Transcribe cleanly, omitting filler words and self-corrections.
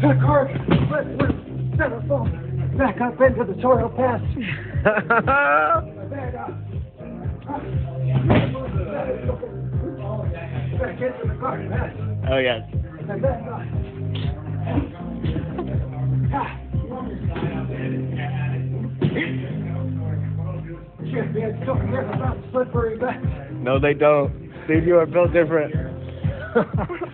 The car went center phone back up into the soil pass. Back into the car pass. Oh, yes. And then, shit, we had something different about the slippery back. No, they don't. Steve, you are built different.